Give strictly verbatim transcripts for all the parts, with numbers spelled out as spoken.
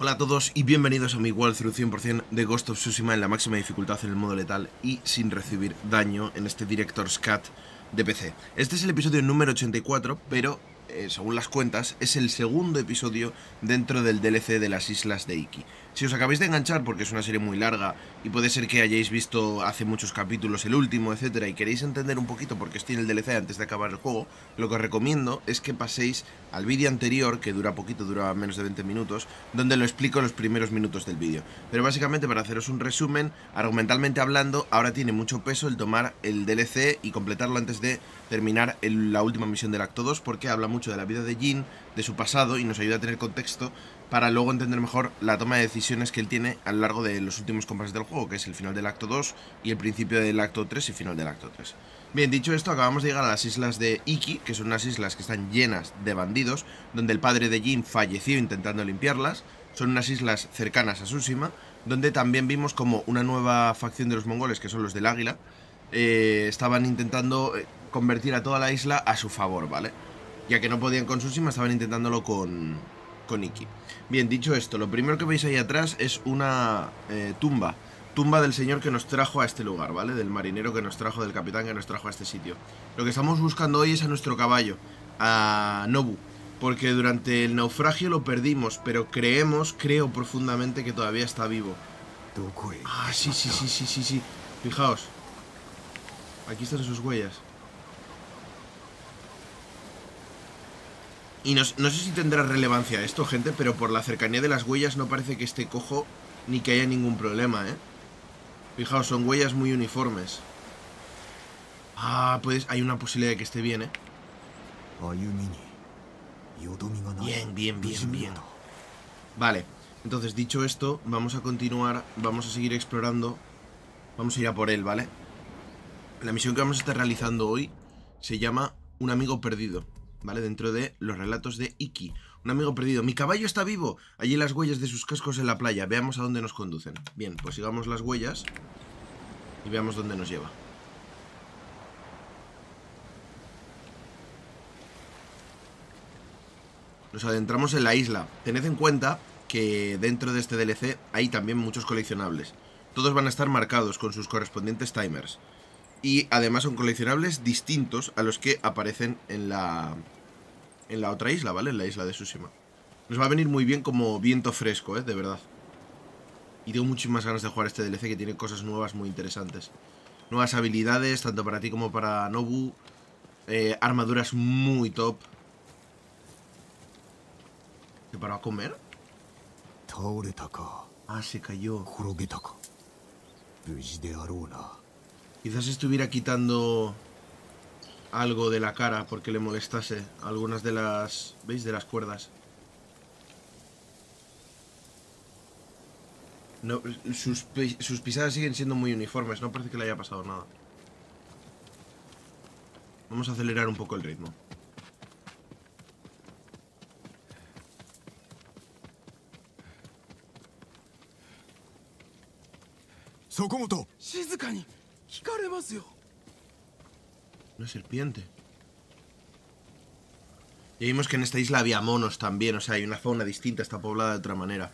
Hola a todos y bienvenidos a mi walkthrough cien por cien de Ghost of Tsushima en la máxima dificultad en el modo letal y sin recibir daño en este Director's Cut de P C. Este es el episodio número ochenta y cuatro, pero eh, según las cuentas es el segundo episodio dentro del D L C de las Islas de Iki. Si os acabáis de enganchar porque es una serie muy larga y puede ser que hayáis visto hace muchos capítulos el último, etcétera, y queréis entender un poquito por qué estoy en el D L C antes de acabar el juego, lo que os recomiendo es que paséis al vídeo anterior, que dura poquito, dura menos de veinte minutos, donde lo explico en los primeros minutos del vídeo. Pero básicamente, para haceros un resumen, argumentalmente hablando, ahora tiene mucho peso el tomar el D L C y completarlo antes de terminar el, la última misión del acto dos, porque habla mucho de la vida de Jin, de su pasado, y nos ayuda a tener contexto para luego entender mejor la toma de decisiones que él tiene a lo largo de los últimos compases del juego, que es el final del acto dos y el principio del acto tres y final del acto tres. Bien, dicho esto, acabamos de llegar a las islas de Iki, que son unas islas que están llenas de bandidos, donde el padre de Jin falleció intentando limpiarlas. Son unas islas cercanas a Tsushima, donde también vimos como una nueva facción de los mongoles, que son los del Águila, eh, estaban intentando convertir a toda la isla a su favor, ¿vale? Ya que no podían con Tsushima, estaban intentándolo con, con Iki. Bien, dicho esto, lo primero que veis ahí atrás es una eh, tumba. Tumba del señor que nos trajo a este lugar, ¿vale? Del marinero que nos trajo, del capitán que nos trajo a este sitio. Lo que estamos buscando hoy es a nuestro caballo, a Nobu, porque durante el naufragio lo perdimos, pero creemos, creo profundamente que todavía está vivo. Ah, sí, sí, sí, sí, sí, sí. Fijaos. Aquí están sus huellas. Y no, no sé si tendrá relevancia esto, gente, pero por la cercanía de las huellas no parece que esté cojo ni que haya ningún problema, ¿eh? Fijaos, son huellas muy uniformes. Ah, pues hay una posibilidad de que esté bien, ¿eh? Bien, bien, bien, bien. Vale, entonces dicho esto, vamos a continuar, vamos a seguir explorando. Vamos a ir a por él, ¿vale? La misión que vamos a estar realizando hoy se llama Un amigo perdido, ¿vale? Dentro de los relatos de Iki. Un amigo perdido. ¡Mi caballo está vivo! Allí las huellas de sus cascos en la playa. Veamos a dónde nos conducen. Bien, pues sigamos las huellas y veamos dónde nos lleva. Nos adentramos en la isla. Tened en cuenta que dentro de este D L C hay también muchos coleccionables. Todos van a estar marcados con sus correspondientes timers. Y además son coleccionables distintos a los que aparecen en la, en la otra isla, ¿vale? En la isla de Tsushima. Nos va a venir muy bien como viento fresco, ¿eh? De verdad. Y tengo muchísimas ganas de jugar este D L C, que tiene cosas nuevas muy interesantes. Nuevas habilidades, tanto para ti como para Nobu. Eh, armaduras muy top. ¿Se paró a comer? Ah, se cayó. Quizás estuviera quitando algo de la cara porque le molestase algunas de las... ¿Veis? De las cuerdas. No, sus, sus pisadas siguen siendo muy uniformes. No parece que le haya pasado nada. Vamos a acelerar un poco el ritmo. Sokomoto. Una serpiente. Y vimos que en esta isla había monos también. O sea, hay una zona distinta, está poblada de otra manera.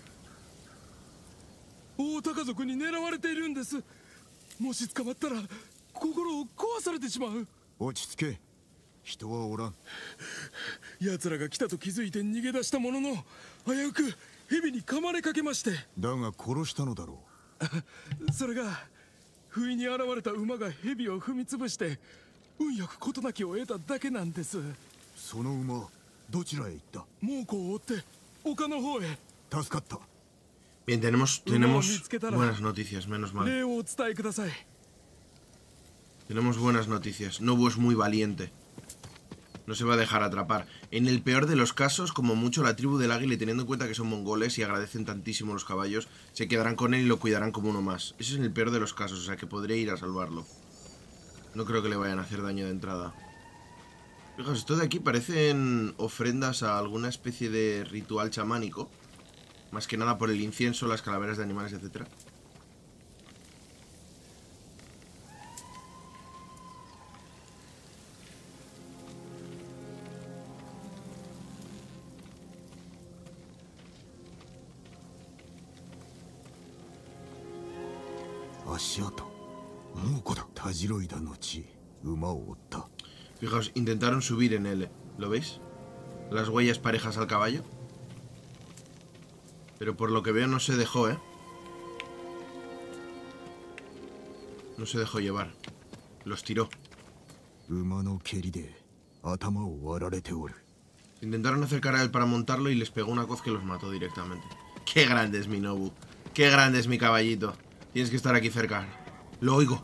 Bien, tenemos, tenemos buenas noticias, menos mal. Tenemos buenas noticias. Nobu es muy valiente. No se va a dejar atrapar. En el peor de los casos, como mucho la tribu del águila, y teniendo en cuenta que son mongoles y agradecen tantísimo los caballos, se quedarán con él y lo cuidarán como uno más. Eso es en el peor de los casos, o sea que podré ir a salvarlo. No creo que le vayan a hacer daño de entrada. Fijaos, esto de aquí parecen ofrendas a alguna especie de ritual chamánico. Más que nada por el incienso, las calaveras de animales, etcétera. Fijaos, intentaron subir en él, ¿lo veis? Las huellas parejas al caballo. Pero por lo que veo no se dejó, ¿eh? No se dejó llevar. Los tiró. Intentaron acercar a él para montarlo y les pegó una coz que los mató directamente. ¡Qué grande es mi Nobu! ¡Qué grande es mi caballito! Tienes que estar aquí cerca. Lo oigo.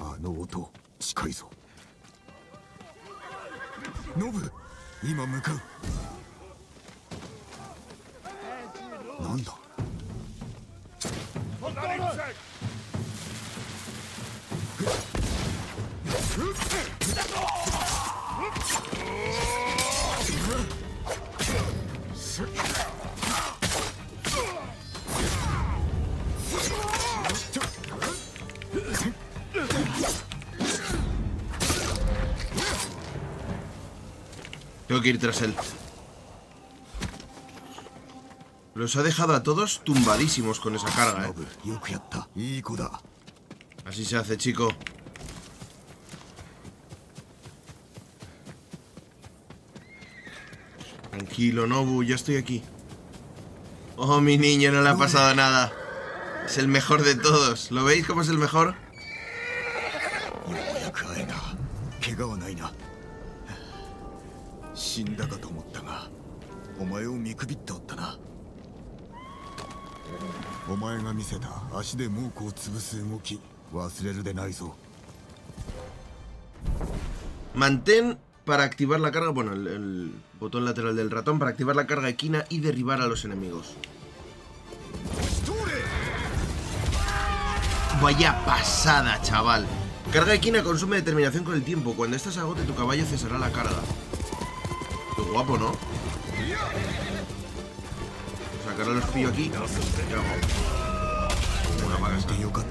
Tengo que ir tras él. Los ha dejado a todos tumbadísimos con esa carga, ¿eh? Así se hace, chico. Tranquilo, Nobu, ya estoy aquí. Oh, mi niño, no le ha pasado nada. Es el mejor de todos. ¿Lo veis cómo es el mejor? Mantén para activar la carga, bueno, el, el botón lateral del ratón para activar la carga equina y derribar a los enemigos. Vaya pasada, chaval. Carga equina consume determinación con el tiempo. Cuando esta se agote, tu caballo cesará la carga. Qué guapo, ¿no? Sacar a los pillo aquí. Una paga.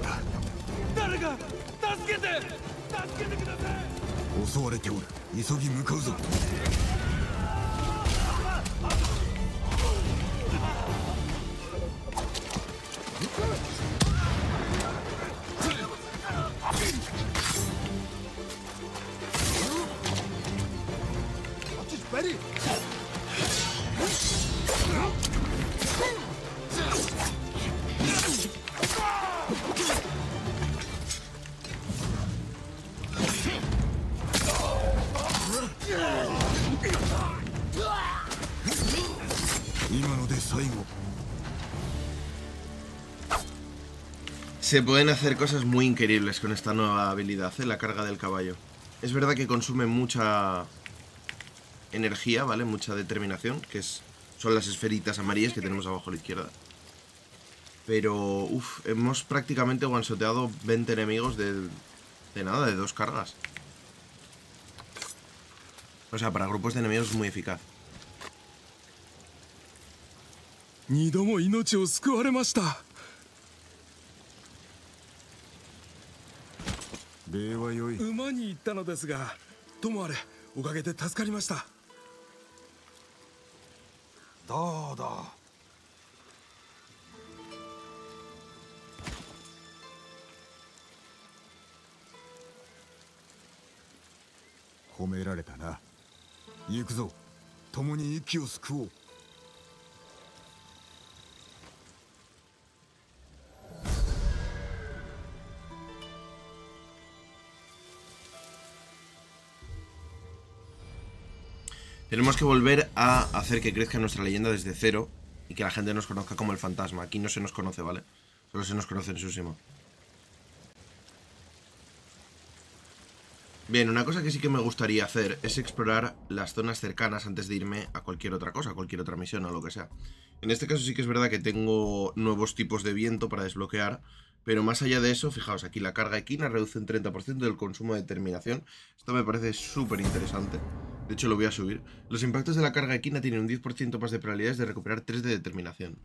Se pueden hacer cosas muy increíbles con esta nueva habilidad, ¿eh? La carga del caballo. Es verdad que consume mucha energía, ¿vale? Mucha determinación, que es, son las esferitas amarillas que tenemos abajo a la izquierda. Pero, uff, hemos prácticamente one-shoteado veinte enemigos de, de nada, de dos cargas. O sea, para grupos de enemigos es muy eficaz. Tenemos que volver a hacer que crezca nuestra leyenda desde cero y que la gente nos conozca como el fantasma. Aquí no se nos conoce, ¿vale? Solo se nos conoce en Tsushima. Bien, una cosa que sí que me gustaría hacer es explorar las zonas cercanas antes de irme a cualquier otra cosa, a cualquier otra misión o lo que sea. En este caso sí que es verdad que tengo nuevos tipos de viento para desbloquear, pero más allá de eso, fijaos, aquí la carga equina reduce un treinta por ciento del consumo de determinación. Esto me parece súper interesante. De hecho, lo voy a subir. Los impactos de la carga equina tienen un diez por ciento más de probabilidades de recuperar tres de determinación.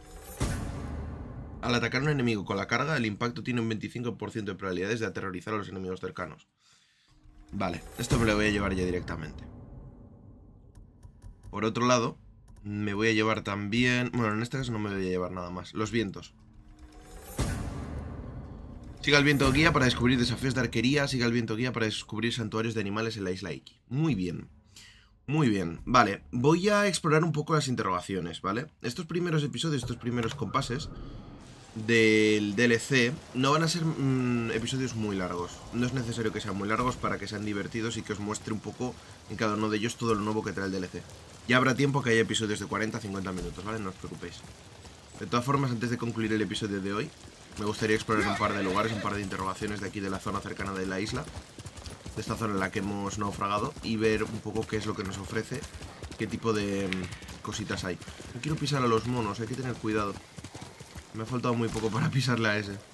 Al atacar a un enemigo con la carga, el impacto tiene un veinticinco por ciento de probabilidades de aterrorizar a los enemigos cercanos. Vale, esto me lo voy a llevar ya directamente. Por otro lado, me voy a llevar también... Bueno, en este caso no me voy a llevar nada más. Los vientos. Siga el viento guía para descubrir desafíos de arquería. Siga el viento guía para descubrir santuarios de animales en la isla Iki. Muy bien. Muy bien. Vale, voy a explorar un poco las interrogaciones, ¿vale? Estos primeros episodios, estos primeros compases del D L C no van a ser mmm, episodios muy largos. No es necesario que sean muy largos para que sean divertidos y que os muestre un poco en cada uno de ellos todo lo nuevo que trae el D L C. Ya habrá tiempo que haya episodios de cuarenta a cincuenta minutos, ¿vale? No os preocupéis. De todas formas, antes de concluir el episodio de hoy, me gustaría explorar un par de lugares, un par de interrogaciones de aquí de la zona cercana de la isla, de esta zona en la que hemos naufragado, y ver un poco qué es lo que nos ofrece, qué tipo de mmm, cositas hay. No quiero pisar a los monos, hay que tener cuidado. Me ha faltado muy poco para pisarle a ese.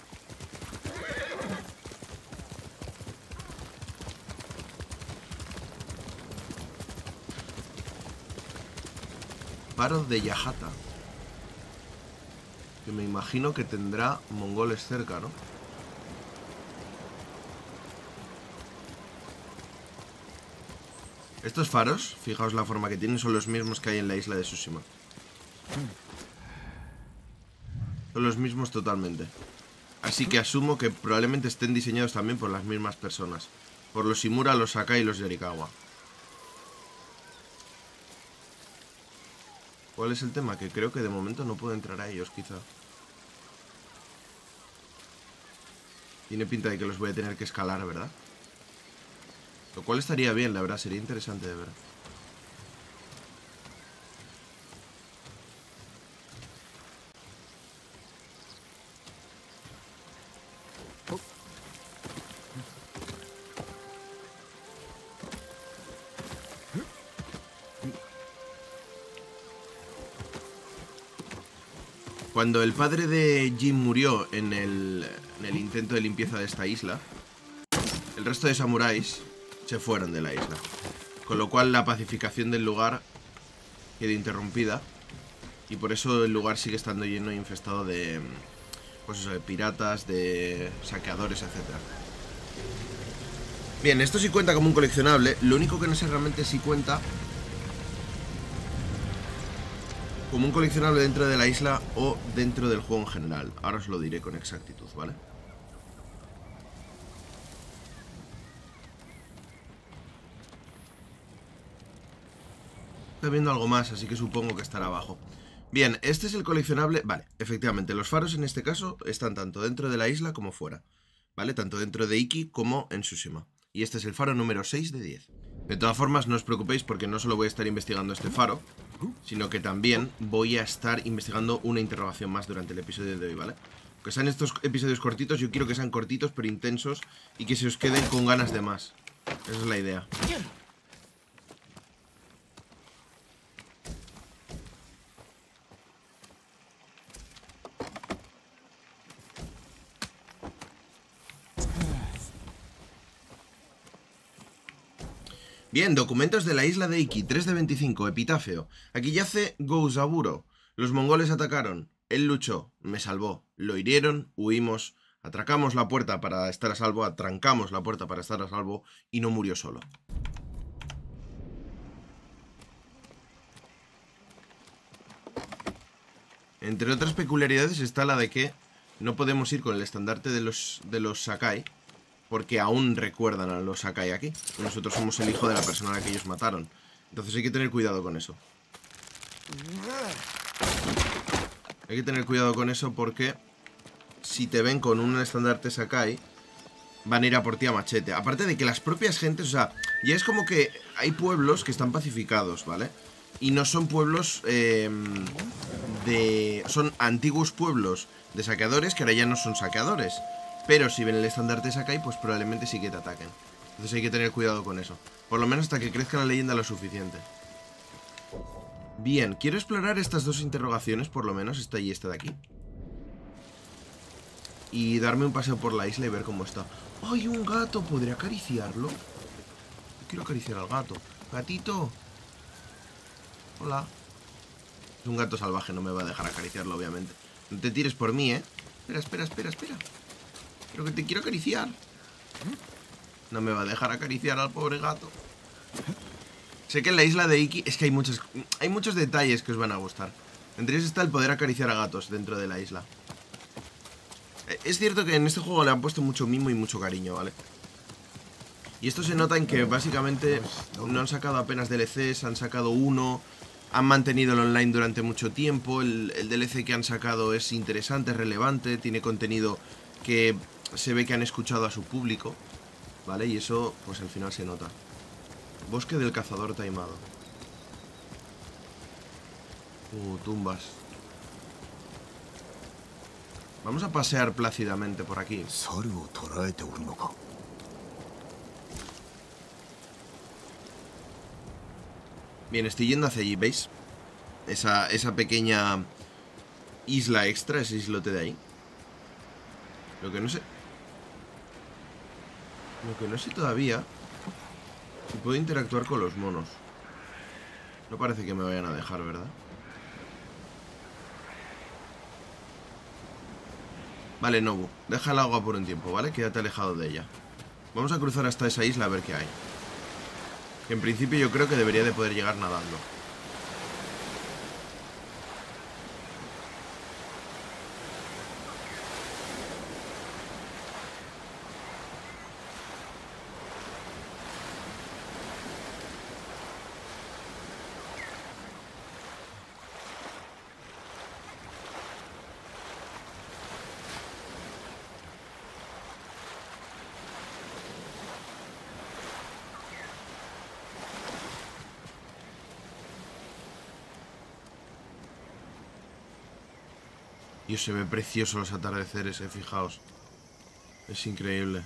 Faro de Yahata, que me imagino que tendrá mongoles cerca, ¿no? Estos faros, fijaos la forma que tienen, son los mismos que hay en la isla de Tsushima. Son los mismos totalmente. Así que asumo que probablemente estén diseñados también por las mismas personas. Por los Shimura, los Sakai y los Yarikawa. ¿Cuál es el tema? Que creo que de momento no puedo entrar a ellos, quizá. Tiene pinta de que los voy a tener que escalar, ¿verdad? Lo cual estaría bien, la verdad, sería interesante de ver. Cuando el padre de Jin murió en el, en el intento de limpieza de esta isla, el resto de samuráis se fueron de la isla. Con lo cual la pacificación del lugar quedó interrumpida. Y por eso el lugar sigue estando lleno e infestado de, pues eso, de piratas, de saqueadores, etcétera. Bien, esto sí cuenta como un coleccionable. Lo único que no sé realmente si cuenta como un coleccionable dentro de la isla o dentro del juego en general. Ahora os lo diré con exactitud, ¿vale? Estoy viendo algo más, así que supongo que estará abajo. Bien, este es el coleccionable. Vale, efectivamente, los faros en este caso están tanto dentro de la isla como fuera, ¿vale? Tanto dentro de Iki como en Tsushima. Y este es el faro número seis de diez. De todas formas, no os preocupéis porque no solo voy a estar investigando este faro, sino que también voy a estar investigando una interrogación más durante el episodio de hoy, ¿vale? Que sean estos episodios cortitos, yo quiero que sean cortitos pero intensos y que se os queden con ganas de más. Esa es la idea. Bien, documentos de la isla de Iki, tres de veinticinco, epitafio. Aquí yace Gouzaburo. Los mongoles atacaron, él luchó, me salvó, lo hirieron, huimos, atracamos la puerta para estar a salvo, atrancamos la puerta para estar a salvo y no murió solo. Entre otras peculiaridades está la de que no podemos ir con el estandarte de los, de los Sakai, porque aún recuerdan a los Sakai aquí. Nosotros somos el hijo de la persona a la que ellos mataron. Entonces hay que tener cuidado con eso. Hay que tener cuidado con eso porque si te ven con un estandarte Sakai, van a ir a por ti a machete. Aparte de que las propias gentes, o sea, ya es como que hay pueblos que están pacificados, ¿vale? Y no son pueblos eh, de... Son antiguos pueblos de saqueadores que ahora ya no son saqueadores. Pero si ven el estandarte Sakai, pues probablemente sí que te ataquen. Entonces hay que tener cuidado con eso. Por lo menos hasta que crezca la leyenda lo suficiente. Bien, quiero explorar estas dos interrogaciones, por lo menos, esta y esta de aquí. Y darme un paseo por la isla y ver cómo está. ¡Ay, un gato! ¿Podría acariciarlo? Yo quiero acariciar al gato. ¡Gatito! Hola. Es un gato salvaje, no me va a dejar acariciarlo, obviamente. No te tires por mí, ¿eh? Espera, espera, espera, espera. Pero que te quiero acariciar. No me va a dejar acariciar al pobre gato. Sé que en la isla de Iki es que hay muchos, hay muchos detalles que os van a gustar. Entre ellos está el poder acariciar a gatos dentro de la isla. Es cierto que en este juego le han puesto mucho mimo y mucho cariño, ¿vale? Y esto se nota en que básicamente no han sacado apenas D L Cs, han sacado uno, han mantenido el online durante mucho tiempo, el, el D L C que han sacado es interesante, es relevante, tiene contenido que se ve que han escuchado a su público, ¿vale? Y eso, pues al final se nota. Bosque del cazador taimado. Uh, tumbas. Vamos a pasear plácidamente por aquí. Bien, estoy yendo hacia allí, ¿veis? Esa, esa pequeña isla extra, ese islote de ahí. Lo que no sé... Lo que no sé todavía... Si puedo interactuar con los monos. No parece que me vayan a dejar, ¿verdad? Vale, Nobu, deja el agua por un tiempo, ¿vale? Quédate alejado de ella. Vamos a cruzar hasta esa isla a ver qué hay. Que en principio yo creo que debería de poder llegar nadando. Dios, se ve precioso los atardeceres, eh, fijaos. Es increíble.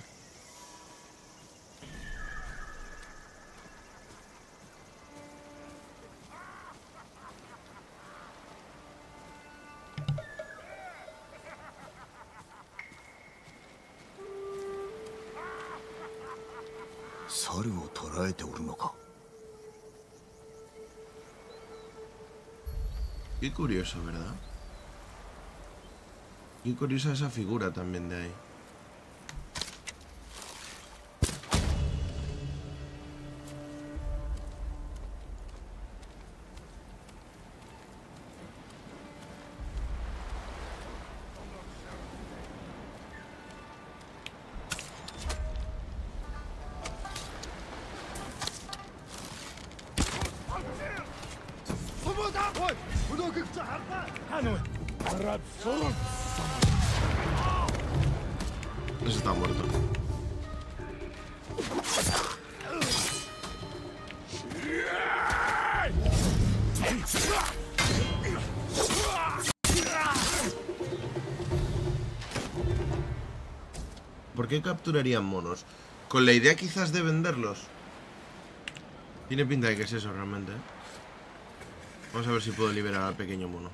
Qué curioso, ¿verdad? Qué curiosa esa figura también de ahí. Ese está muerto. ¿Por qué capturarían monos? Con la idea quizás de venderlos. Tiene pinta de que es eso realmente, ¿eh? Vamos a ver si puedo liberar al pequeño mono.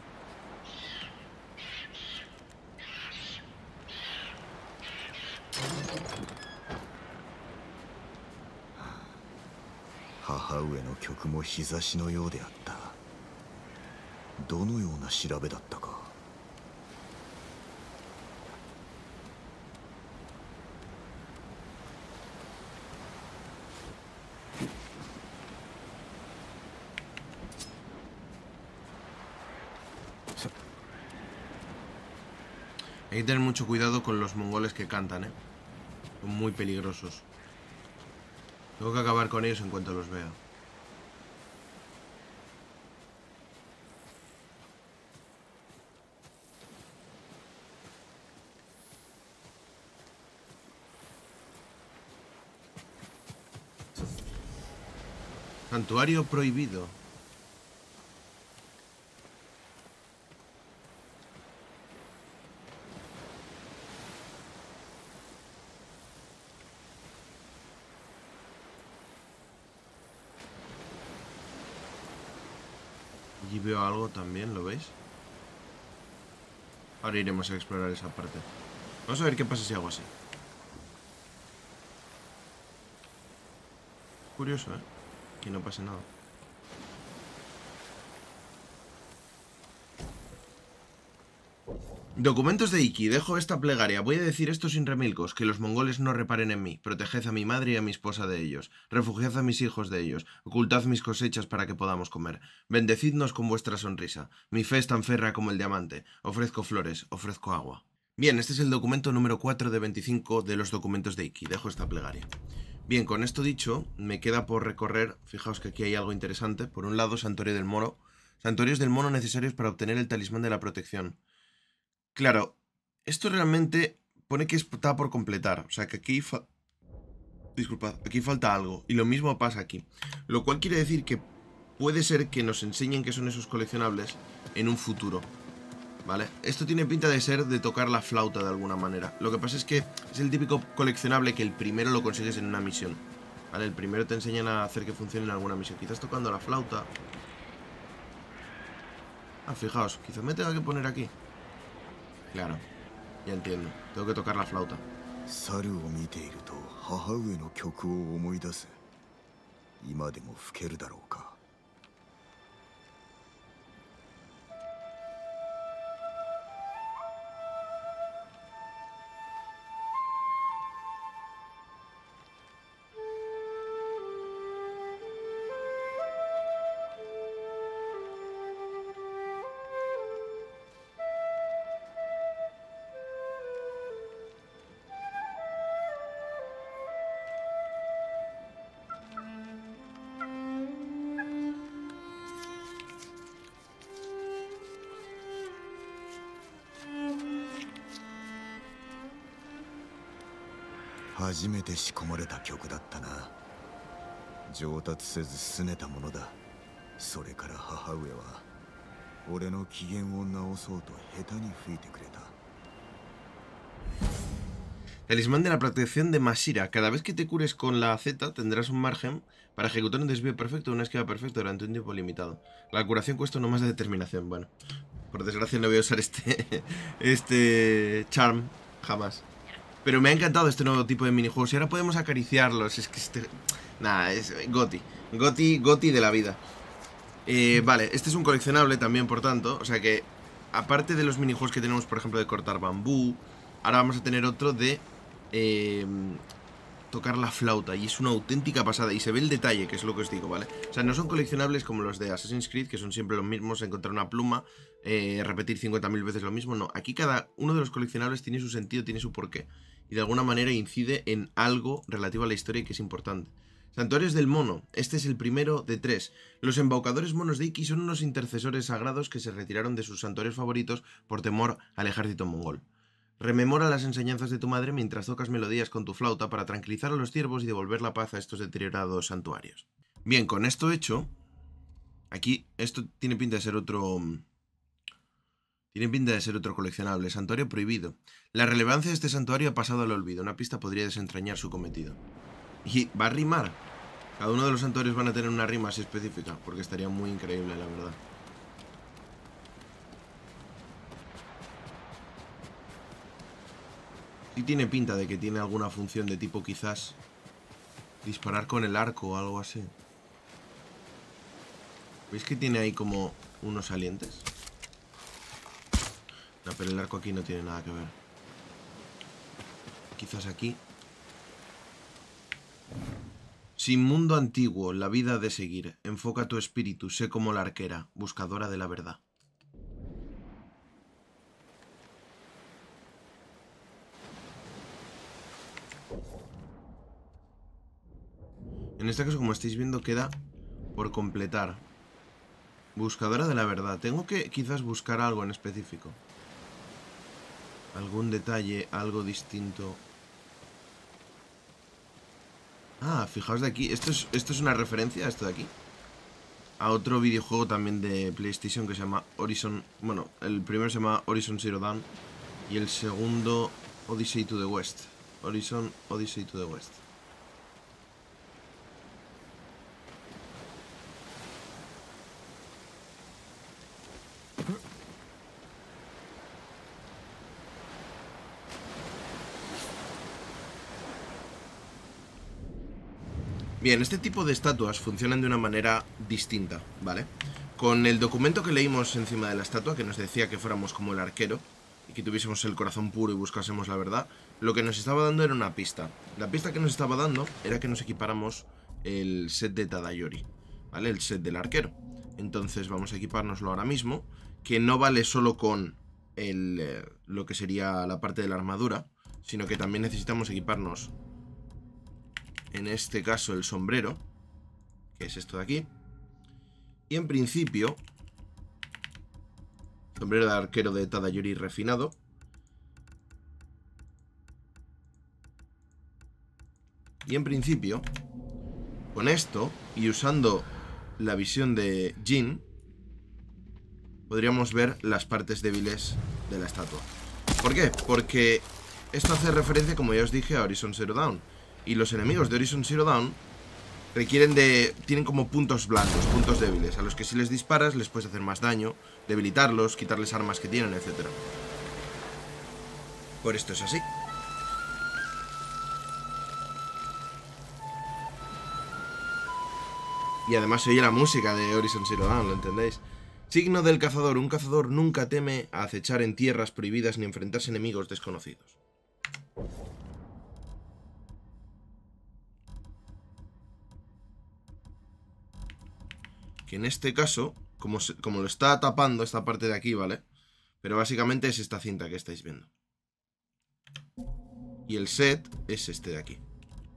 Hay que tener mucho cuidado con los mongoles que cantan, ¿eh? Son muy peligrosos. Tengo que acabar con ellos en cuanto los vea. Santuario prohibido. Allí veo algo también, ¿lo veis? Ahora iremos a explorar esa parte. Vamos a ver qué pasa si hago así. Curioso, ¿eh? Que no pase nada. Documentos de Iki. Dejo esta plegaria. Voy a decir esto sin remilgos. Que los mongoles no reparen en mí. Proteged a mi madre y a mi esposa de ellos. Refugiad a mis hijos de ellos. Ocultad mis cosechas para que podamos comer. Bendecidnos con vuestra sonrisa. Mi fe es tan férrea como el diamante. Ofrezco flores. Ofrezco agua. Bien, este es el documento número cuatro de veinticinco de los documentos de Iki. Dejo esta plegaria. Bien, con esto dicho, me queda por recorrer, fijaos que aquí hay algo interesante. Por un lado, Santuario del Mono. Santuarios del Mono necesarios para obtener el talismán de la protección. Claro, esto realmente pone que está por completar. O sea, que aquí... Fa... Disculpad, aquí falta algo. Y lo mismo pasa aquí. Lo cual quiere decir que puede ser que nos enseñen qué son esos coleccionables en un futuro. ¿Vale? Esto tiene pinta de ser de tocar la flauta de alguna manera. Lo que pasa es que es el típico coleccionable que el primero lo consigues en una misión. ¿Vale? El primero te enseñan a hacer que funcione en alguna misión. Quizás tocando la flauta. Ah, fijaos, quizás me tenga que poner aquí. Claro, ya entiendo. Tengo que tocar la flauta. Talismán de la protección de Mashira. Cada vez que te cures con la Z tendrás un margen para ejecutar un desvío perfecto o una esquiva perfecta durante un tiempo limitado. La curación cuesta uno más de determinación. Bueno, por desgracia no voy a usar este, este charm jamás. Pero me ha encantado este nuevo tipo de minijuegos y ahora podemos acariciarlos. Es que este... Nada, es Goti. Goti, Goti de la vida. Eh, vale, este es un coleccionable también, por tanto. O sea que, aparte de los minijuegos que tenemos, por ejemplo, de cortar bambú, ahora vamos a tener otro de eh, tocar la flauta. Y es una auténtica pasada. Y se ve el detalle, que es lo que os digo, ¿vale? O sea, no son coleccionables como los de Assassin's Creed, que son siempre los mismos. Encontrar una pluma, eh, repetir cincuenta mil veces lo mismo. No, aquí cada uno de los coleccionables tiene su sentido, tiene su porqué. Y de alguna manera incide en algo relativo a la historia y que es importante. Santuarios del Mono. Este es el primero de tres. Los embaucadores monos de Iki son unos intercesores sagrados que se retiraron de sus santuarios favoritos por temor al ejército mongol. Rememora las enseñanzas de tu madre mientras tocas melodías con tu flauta para tranquilizar a los ciervos y devolver la paz a estos deteriorados santuarios. Bien, con esto hecho, aquí esto tiene pinta de ser otro... Tiene pinta de ser otro coleccionable. Santuario prohibido. La relevancia de este santuario ha pasado al olvido. Una pista podría desentrañar su cometido. Y va a rimar. Cada uno de los santuarios van a tener una rima así específica, porque estaría muy increíble, la verdad. Sí tiene pinta de que tiene alguna función de tipo quizás disparar con el arco o algo así. ¿Veis que tiene ahí como unos salientes? No, pero el arco aquí no tiene nada que ver. Quizás aquí. Sin mundo antiguo, la vida de seguir. Enfoca tu espíritu, sé como la arquera, buscadora de la verdad. En este caso, como estáis viendo, queda por completar. Buscadora de la verdad. Tengo que quizás buscar algo en específico. Algún detalle, algo distinto. Ah, fijaos de aquí. Esto es, esto es una referencia a esto de aquí. A otro videojuego también de PlayStation que se llama Horizon. Bueno, el primero se llama Horizon Zero Dawn. Y el segundo Odyssey to the West. Horizon Odyssey to the West. Bien, este tipo de estatuas funcionan de una manera distinta, ¿vale? Con el documento que leímos encima de la estatua, que nos decía que fuéramos como el arquero y que tuviésemos el corazón puro y buscásemos la verdad, lo que nos estaba dando era una pista. La pista que nos estaba dando era que nos equipáramos el set de Tadayori, ¿vale? El set del arquero. Entonces vamos a equipárnoslo ahora mismo, que no vale solo con el, eh, lo que sería la parte de la armadura, sino que también necesitamos equiparnos, en este caso, el sombrero, que es esto de aquí. Y en principio, sombrero de arquero de Tadayori refinado. Y en principio, con esto y usando la visión de Jin, podríamos ver las partes débiles de la estatua. ¿Por qué? Porque esto hace referencia, como ya os dije, a Horizon Zero Dawn. Y los enemigos de Horizon Zero Dawn requieren de... tienen como puntos blandos, puntos débiles, a los que si les disparas les puedes hacer más daño, debilitarlos, quitarles armas que tienen, etcétera. Por esto es así. Y además se oye la música de Horizon Zero Dawn, ¿lo entendéis? Signo del cazador. Un cazador nunca teme a acechar en tierras prohibidas ni enfrentarse a enemigos desconocidos. Que en este caso, como, se, como lo está tapando esta parte de aquí, ¿vale? Pero básicamente es esta cinta que estáis viendo. Y el set es este de aquí.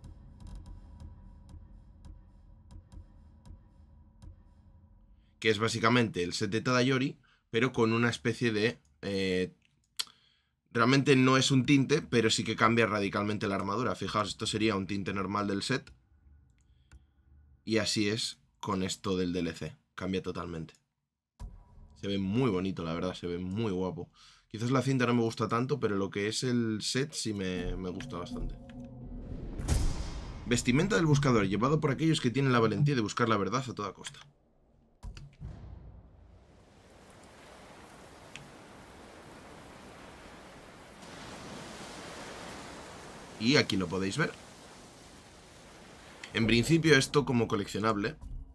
Que es básicamente el set de Tadayori, pero con una especie de... Eh, realmente no es un tinte, pero sí que cambia radicalmente la armadura. Fijaos, esto sería un tinte normal del set. Y así es con esto del D L C. Cambia totalmente. Se ve muy bonito, la verdad, se ve muy guapo. Quizás la cinta no me gusta tanto, pero lo que es el set sí me, me gusta bastante. Vestimenta del buscador, llevado por aquellos que tienen la valentía de buscar la verdad a toda costa. Y aquí lo podéis ver. En principio esto como coleccionable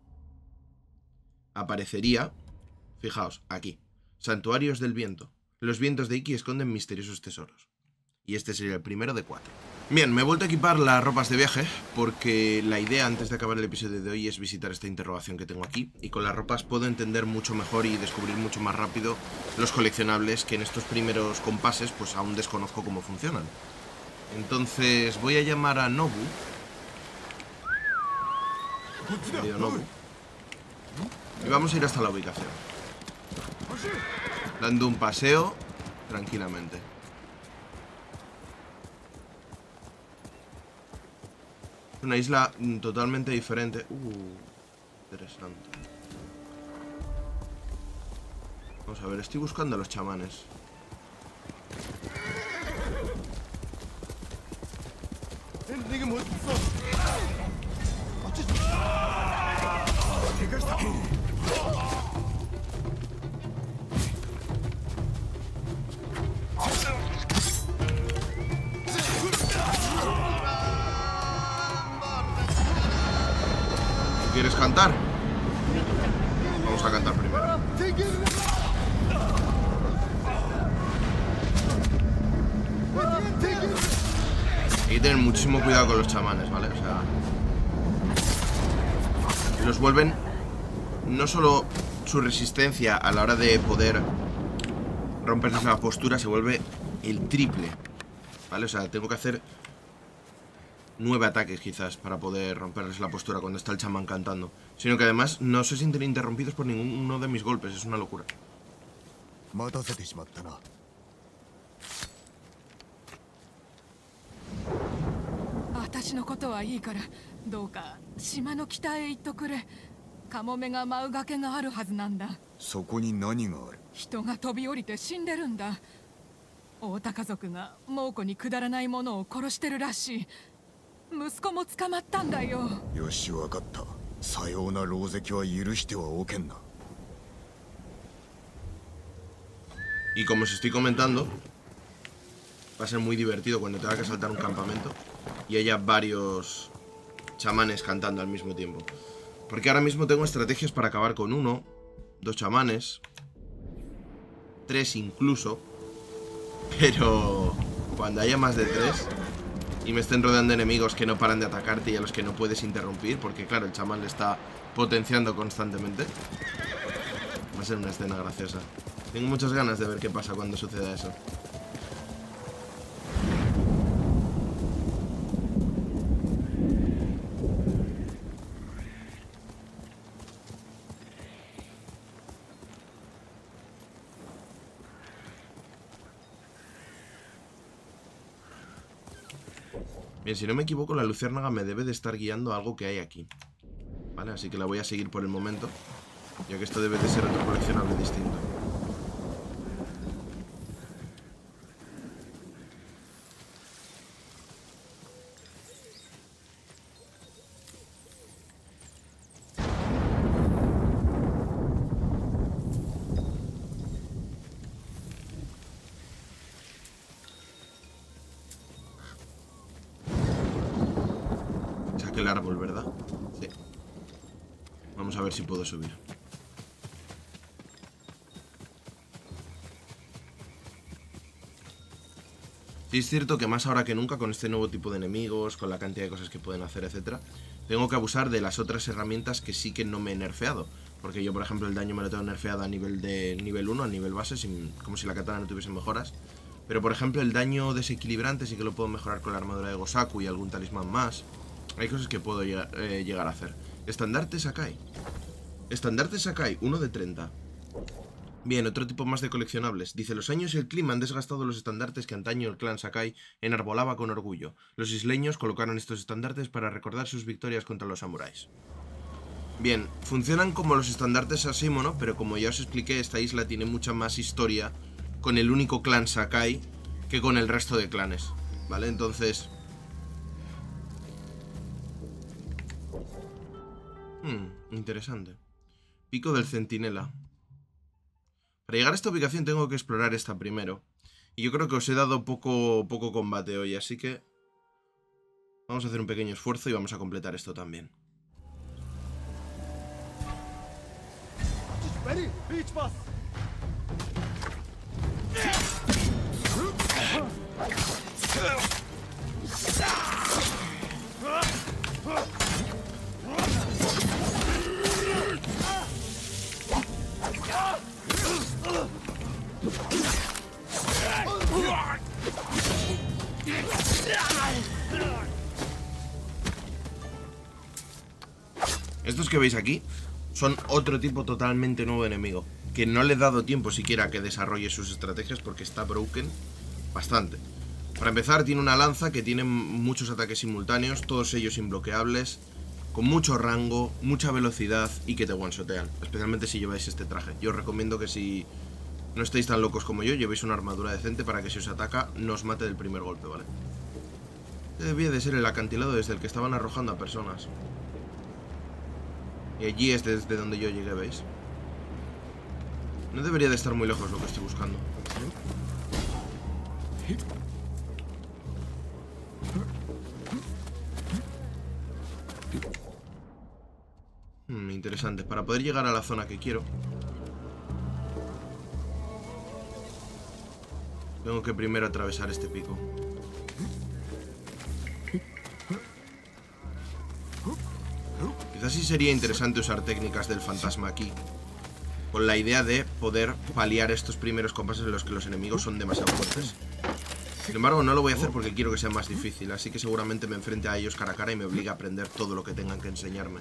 aparecería, fijaos, aquí. Santuarios del viento. Los vientos de Iki esconden misteriosos tesoros. Y este sería el primero de cuatro. Bien, me he vuelto a equipar las ropas de viaje porque la idea antes de acabar el episodio de hoy es visitar esta interrogación que tengo aquí. Y con las ropas puedo entender mucho mejor y descubrir mucho más rápido los coleccionables que en estos primeros compases pues aún desconozco cómo funcionan. Entonces voy a llamar a Nobu. Querido Nobu. Y vamos a ir hasta la ubicación, dando un paseo tranquilamente. Es una isla totalmente diferente. Uh, interesante. Vamos a ver, estoy buscando a los chamanes. ¿Quieres cantar? Vamos a cantar primero. Hay que tener muchísimo cuidado con los chamanes, ¿vale? O sea, los vuelven no solo su resistencia a la hora de poder romperles la postura, se vuelve el triple, ¿vale? O sea, tengo que hacer nueve ataques quizás para poder romperles la postura cuando está el chamán cantando. Sino que además no se sienten interrumpidos por ninguno de mis golpes, es una locura. Y como os estoy comentando, va a ser muy divertido cuando tenga que saltar un campamento y haya varios chamanes cantando al mismo tiempo. Porque ahora mismo tengo estrategias para acabar con uno, dos chamanes, tres incluso. Pero cuando haya más de tres y me estén rodeando enemigos que no paran de atacarte y a los que no puedes interrumpir, porque claro, el chamán le está potenciando constantemente, va a a ser una escena graciosa. Tengo muchas ganas de ver qué pasa cuando suceda eso. Bien, si no me equivoco, la luciérnaga me debe de estar guiando a algo que hay aquí. Vale, así que la voy a seguir por el momento, ya que esto debe de ser otro coleccionable distinto. Saqué el árbol, ¿verdad? Sí. Vamos a ver si puedo subir. Sí, es cierto que más ahora que nunca, con este nuevo tipo de enemigos, con la cantidad de cosas que pueden hacer, etcétera, tengo que abusar de las otras herramientas que sí que no me he nerfeado. Porque yo, por ejemplo, el daño me lo tengo nerfeado a nivel de nivel uno, a nivel base, sin, como si la katana no tuviese mejoras. Pero, por ejemplo, el daño desequilibrante sí que lo puedo mejorar con la armadura de Gosaku y algún talismán más. Hay cosas que puedo llegar, eh, llegar a hacer. Estandarte Sakai. Estandarte Sakai, uno de treinta. Bien, otro tipo más de coleccionables. Dice, los años y el clima han desgastado los estandartes que antaño el clan Sakai enarbolaba con orgullo. Los isleños colocaron estos estandartes para recordar sus victorias contra los samuráis. Bien, funcionan como los estandartes Asímono, pero como ya os expliqué, esta isla tiene mucha más historia con el único clan Sakai que con el resto de clanes, ¿vale? Entonces... Hmm, interesante. Pico del Centinela. Para llegar a esta ubicación tengo que explorar esta primero. Y yo creo que os he dado poco, poco combate hoy, así que... vamos a hacer un pequeño esfuerzo y vamos a completar esto también. Ready, beach bus. Estos que veis aquí son otro tipo totalmente nuevo de enemigo, que no le he dado tiempo siquiera a que desarrolle sus estrategias porque está broken bastante. Para empezar, tiene una lanza que tiene muchos ataques simultáneos, todos ellos imbloqueables, con mucho rango, mucha velocidad y que te one-shotean, especialmente si lleváis este traje. Yo os recomiendo que si no estáis tan locos como yo, llevéis una armadura decente para que si os ataca no os mate del primer golpe, ¿vale? Este debía de ser el acantilado desde el que estaban arrojando a personas. Y allí es desde donde yo llegué, ¿veis? No debería de estar muy lejos lo que estoy buscando. Hmm, interesante. Para poder llegar a la zona que quiero, tengo que primero atravesar este pico. Quizás sí sería interesante usar técnicas del fantasma aquí, con la idea de poder paliar estos primeros compases en los que los enemigos son demasiado fuertes. Sin embargo, no lo voy a hacer porque quiero que sea más difícil, así que seguramente me enfrente a ellos cara a cara y me obligue a aprender todo lo que tengan que enseñarme.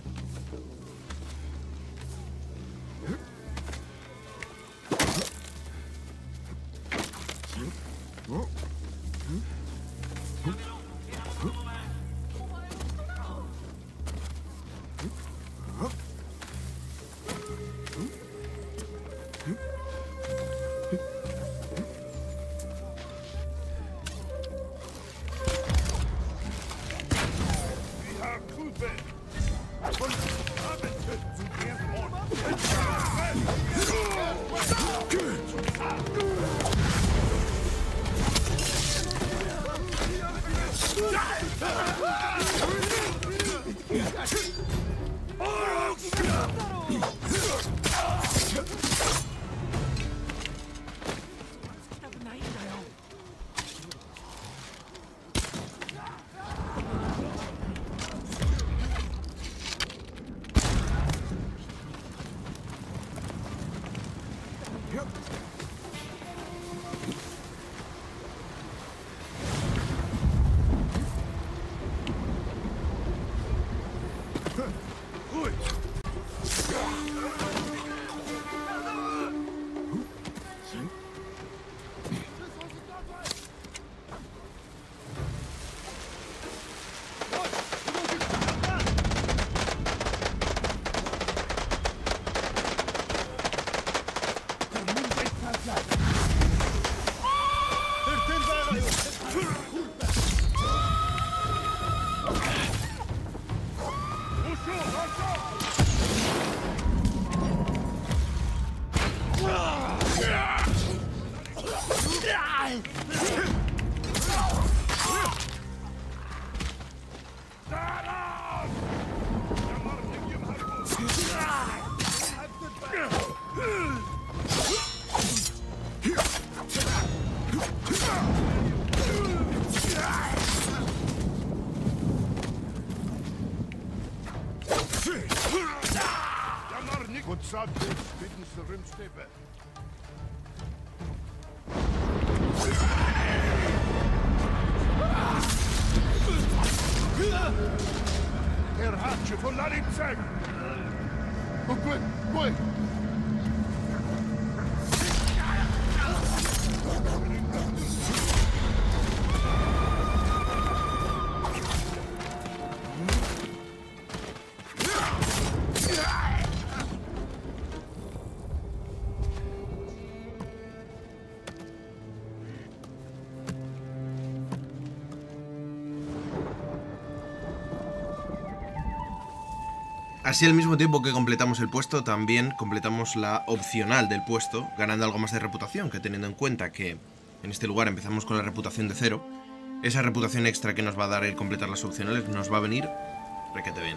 Así, al mismo tiempo que completamos el puesto, también completamos la opcional del puesto, ganando algo más de reputación, que teniendo en cuenta que en este lugar empezamos con la reputación de cero, esa reputación extra que nos va a dar el completar las opcionales nos va a venir requete bien.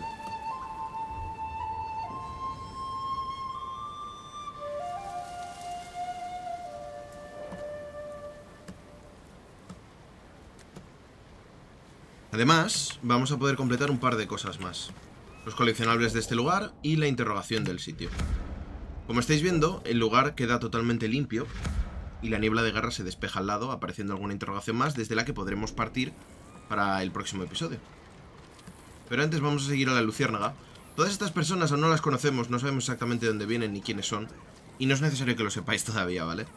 Además, vamos a poder completar un par de cosas más. Los coleccionables de este lugar y la interrogación del sitio. Como estáis viendo, el lugar queda totalmente limpio y la niebla de guerra se despeja al lado, apareciendo alguna interrogación más desde la que podremos partir para el próximo episodio. Pero antes vamos a seguir a la luciérnaga. Todas estas personas aún no las conocemos, no sabemos exactamente de dónde vienen ni quiénes son, y no es necesario que lo sepáis todavía, ¿vale?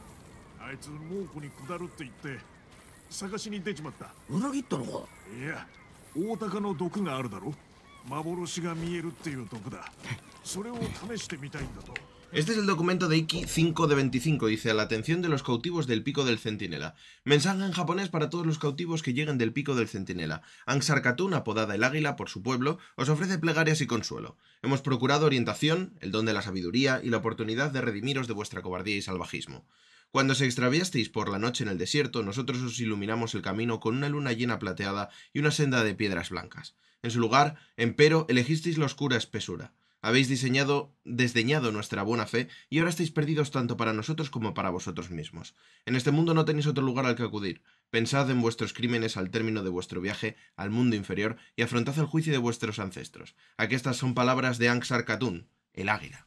Este es el documento de Iki cinco de veinticinco, dice: a la atención de los cautivos del Pico del Centinela. Mensaje en japonés para todos los cautivos que lleguen del Pico del Centinela. Ansar Khatun, apodada el Águila por su pueblo, os ofrece plegarias y consuelo. Hemos procurado orientación, el don de la sabiduría y la oportunidad de redimiros de vuestra cobardía y salvajismo. Cuando os extraviasteis por la noche en el desierto, nosotros os iluminamos el camino con una luna llena plateada y una senda de piedras blancas. En su lugar, empero, elegisteis la oscura espesura. Habéis diseñado, desdeñado nuestra buena fe y ahora estáis perdidos tanto para nosotros como para vosotros mismos. En este mundo no tenéis otro lugar al que acudir. Pensad en vuestros crímenes al término de vuestro viaje al mundo inferior y afrontad el juicio de vuestros ancestros. Aquestas son palabras de Ansar Khatun, el Águila.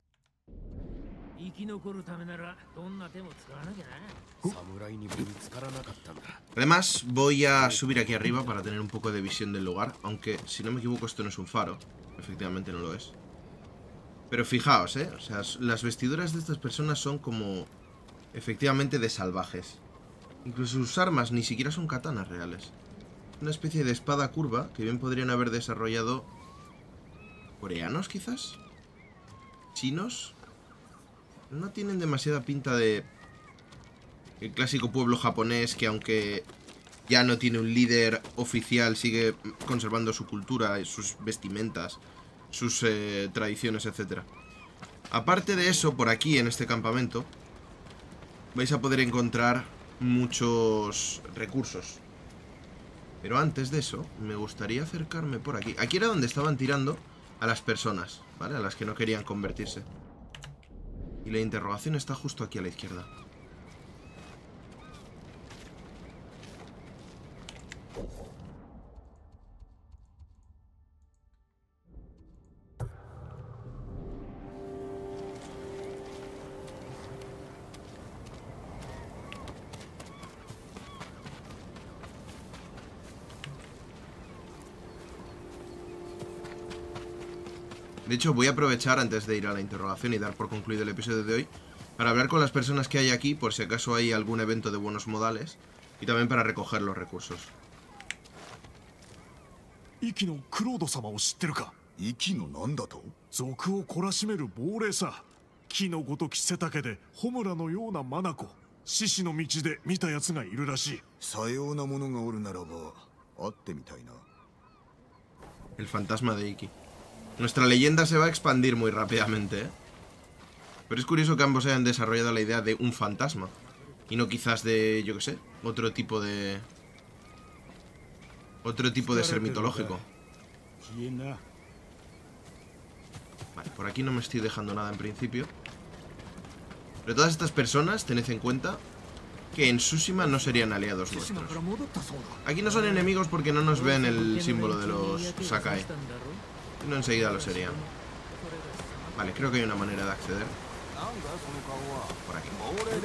Además, voy a subir aquí arriba para tener un poco de visión del lugar, aunque, si no me equivoco, esto no es un faro. Efectivamente no lo es. Pero fijaos, ¿eh? O sea, las vestiduras de estas personas son como... efectivamente de salvajes. Incluso sus armas ni siquiera son katanas reales. Una especie de espada curva que bien podrían haber desarrollado... ¿coreanos, quizás? ¿Chinos? No tienen demasiada pinta de... el clásico pueblo japonés que, aunque ya no tiene un líder oficial, sigue conservando su cultura, sus vestimentas, sus eh, tradiciones, etcétera. Aparte de eso, por aquí, en este campamento, vais a poder encontrar muchos recursos. Pero antes de eso, me gustaría acercarme por aquí. Aquí era donde estaban tirando a las personas, ¿vale? A las que no querían convertirse. Y la interrogación está justo aquí a la izquierda. De hecho, voy a aprovechar antes de ir a la interrogación y dar por concluido el episodio de hoy para hablar con las personas que hay aquí, por si acaso hay algún evento de buenos modales, y también para recoger los recursos. 息のクロード様を知ってるか？息のなんだと？賊を懲らしめる亡霊さ。木のごとき背丈で穂村のような眼獅子の道で見たやつがいるらしい。さようなものがおるならば会ってみたいな。 El fantasma de Iki. Nuestra leyenda se va a expandir muy rápidamente, ¿eh? Pero es curioso que ambos hayan desarrollado la idea de un fantasma y no quizás de, yo qué sé, otro tipo de... Otro tipo de ser mitológico. Vale, por aquí no me estoy dejando nada en principio. Pero todas estas personas, tened en cuenta que en Tsushima no serían aliados nuestros. Aquí no son enemigos porque no nos ven el símbolo de los Sakai. No enseguida lo serían. Vale, creo que hay una manera de acceder. Por aquí.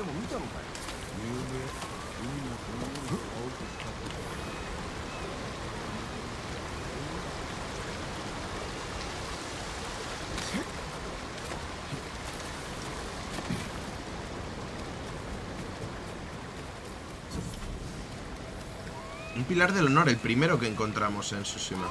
Un pilar del honor, el primero que encontramos en Tsushima.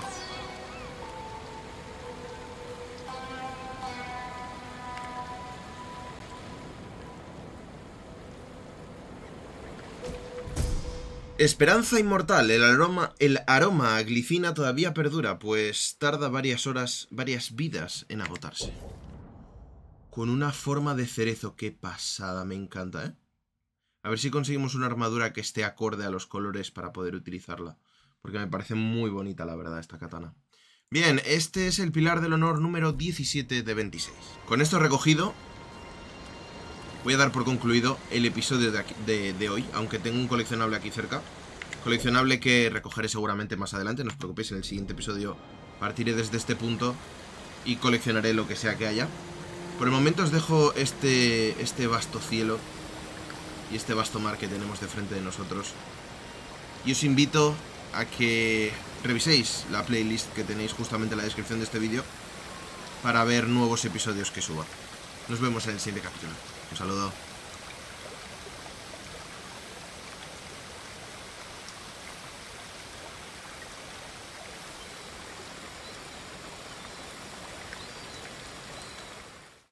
Esperanza inmortal. El aroma, el aroma a glicina todavía perdura, pues tarda varias horas, varias vidas en agotarse. Con una forma de cerezo. Qué pasada, me encanta, ¿eh? A ver si conseguimos una armadura que esté acorde a los colores para poder utilizarla. Porque me parece muy bonita, la verdad, esta katana. Bien, este es el pilar del honor número diecisiete de veintiséis. Con esto recogido, voy a dar por concluido el episodio de, aquí, de, de hoy, aunque tengo un coleccionable aquí cerca. Coleccionable que recogeré seguramente más adelante, no os preocupéis, en el siguiente episodio partiré desde este punto y coleccionaré lo que sea que haya. Por el momento os dejo este, este vasto cielo y este vasto mar que tenemos de frente de nosotros. Y os invito a que reviséis la playlist que tenéis justamente en la descripción de este vídeo para ver nuevos episodios que suba. Nos vemos en el siguiente capítulo. Un saludo.